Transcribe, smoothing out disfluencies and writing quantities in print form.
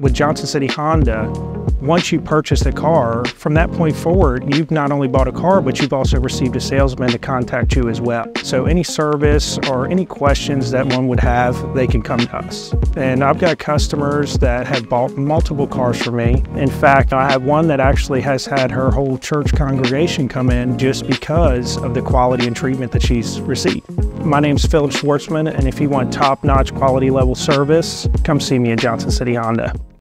With Johnson City Honda, once you purchase a car, from that point forward, you've not only bought a car, but you've also received a salesman to contact you as well. So any service or any questions that one would have, they can come to us. And I've got customers that have bought multiple cars from me. In fact, I have one that actually has had her whole church congregation come in just because of the quality and treatment that she's received. My name's Philip Schwartzman, and if you want top-notch quality level service, come see me at Johnson City Honda.